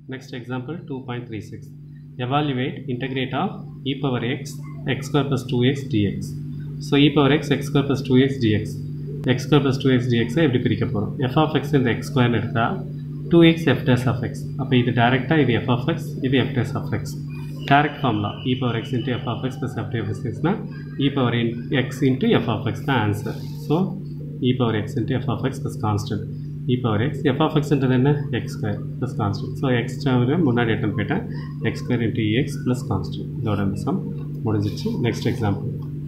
Next example 2.36. Evaluate integrate of e power x square plus 2x dx. So e power x square plus 2x dx. X square plus 2x dx எப்படி பிரிக்க போறோம்? f of x இந்த x square எடுத்தா 2x f dash of x. அப்ப இது டைரக்ட்டா இது f of x, இது f dash of x. Direct formula e power x into f of x plus f dash of x னா e power x into f of x தான் answer. So e power x into f of x plus constant. e power x f of x என்றது என்ன x square plus constant. So x square முன்னாடி எடுத்து போய்ட்டேன் x square into ex plus constant. இதோட sum முடிஞ்சிச்சு. Next example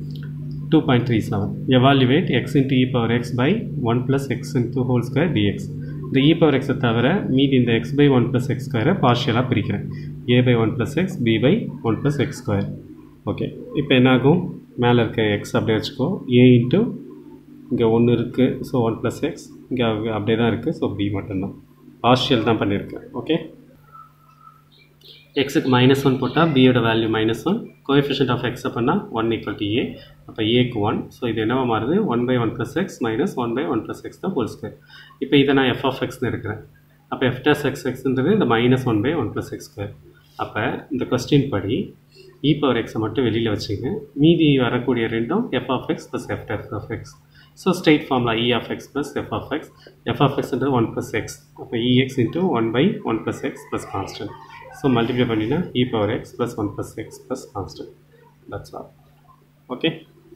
2.37. Evaluate x into e power x by 1 plus x into whole square dx. இந்த e power x தவிர மீதி இந்த x by 1 plus x square பார்ஷியலாக பிரிக்கிறேன். a by 1 plus x, b by 1 plus x square. Okay, இப்போ என்னாகும், மேலே இருக்க x அப்படியே வச்சுக்கோ, a into இங்கே 1 இருக்குது, ஸோ 1 plus x, இங்கே அப்படியே தான் இருக்குது, ஸோ b மட்டும்தான், பார்ஷியல் தான் பண்ணியிருக்கேன். ஓகே, எக்ஸுக்கு -1 போட்டால் பியோட வேல்யூ -1, கோஎஃபிஷியன்ட் ஆஃப் எக்ஸ் அப்படின்னா 1 = a, அப்போ ஏக்கு 1, ஸோ இது என்னவா மாறுது 1 by 1 plus x minus 1 by 1 plus x தான் ஹோல் ஸ்கொயர். இப்போ இதை நான் f of xன்னு இருக்கிறேன், அப்போ f dash x xன்றது இந்த -1 by 1 plus x square. அப்போ இந்த கொஸ்டின் படி e power x மட்டும் வெளியில் வச்சுங்க, மீதி வரக்கூடிய ரெண்டும் f of x plus f dash of x. So straight formula e of x plus f of x. f of xன்றது 1 plus x, அப்போ ex into 1 by 1 plus x plus constant. So multiply பண்ணினா e power x plus 1 plus x plus constant. That's all. Okay.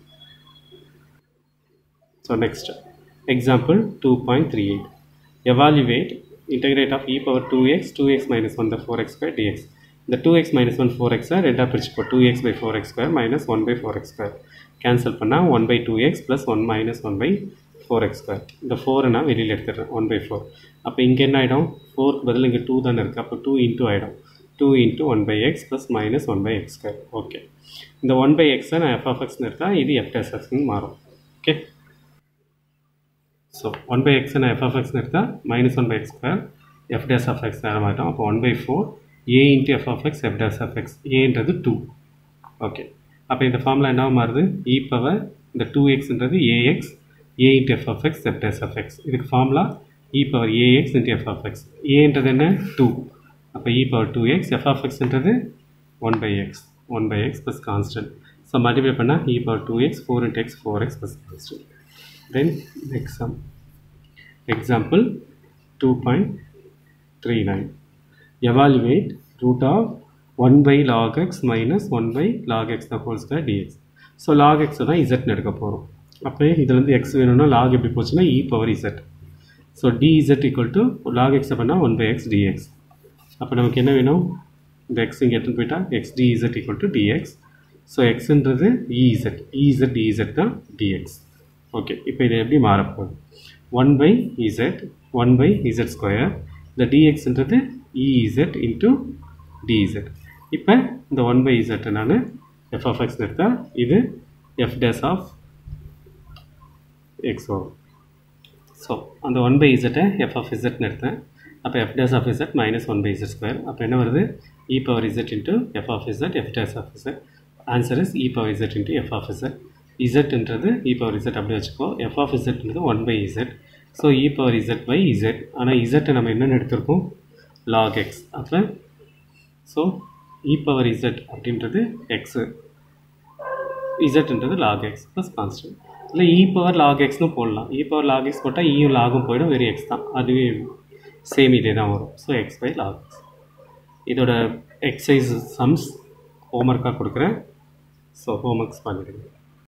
So next example 2.38. Evaluate integrate of e power 2x minus 1 the 4x square dx. The 2x minus 1 4x are ரெண்டா பிரிச்சுக்கோ, 2x by 4x square minus 1 by 4x square. Cancel பண்ணால் 1 by 2x plus 1 minus 1 by 4x square. இந்த 4 நான் வெளியில் எடுத்துடுறேன், 1 by 4. அப்போ இங்கே என்ன ஆகிடும், 4க்கு பதில் இங்கே 2 தானே இருக்குது, அப்போ 2 into ஆகிடும், 2 into 1 by x plus minus 1 by x square. Okay, இந்த 1 by x நான் f of xன்னு எடுத்தால் இது f dash of xன்னு மாறும். ஓகே, ஸோ 1 by x நான் f of xன்னு எடுத்தால் -1 by x square f dash of x நேரம் ஆகிட்டோம். அப்போ 1 by 4 a into f of x f dash of x, aன்றது 2. ஓகே, அப்போ இந்த ஃபார்முலா என்ன மாறுது, e பவர் இந்த 2xன்றது ax, a into f of x f dash of x. இதுக்கு formula e power ax into f of x. aன்றது என்ன 2, அப்போ e power 2x, f of xன்றது 1 by x, 1 by x plus constant. So multiply பண்ணால் e power 2x 4 into x 4x plus constant. Then next sum, example 2.39. Evaluate root of 1 by log x minus 1 by log x the whole square dx. So log x தான் z எடுக்க போகிறோம். அப்போ இதிலேருந்து x வேணும்னா log எப்படி போச்சுன்னா e power z. So dz equal to log x அப்படின்னா 1 by x dx. அப்போ நமக்கு என்ன வேணும், இந்த x இங்கே எடுத்துன்னு போயிட்டா x dz equal to dx. So xன்றது ez dz தான் dx. ஓகே, இப்போ இது எப்படி மாறப்போகுது, 1 by z 1 by z square, இந்த dxன்றது ez into dz. இப்போ இந்த 1 by z நான் f of x எடுத்தால் இது f dash of x வரும். ஸோ அந்த 1 by z f of z எடுத்தேன், அப்போ f dash of z minus 1 by z square, அப்போ என்ன வருது e power z into f of z f dash of z. Answer is e power z into f of z. zன்றது e power z அப்படி வச்சுக்கோ, f of zன்றது 1 by z. So e power z by z, ஆனால் z நம்ம என்னென்னு எடுத்திருக்கோம் log x. அப்போ so e power z அப்படின்றது x, zன்றது log x plus constant. இல்லை e power log xன்னு போடலாம், e power log x போட்டால் ஈயும் லாகும் போயிடும், வெறும் x தான், அதுவே சேம் இதே தான் வரும். So x by log x. இதோட எக்ஸசைஸ் சம்ஸ் ஹோம்ஒர்க்காக கொடுக்குறேன், ஸோ ஹோம்ஒர்க்ஸ் பண்ணிடுங்க.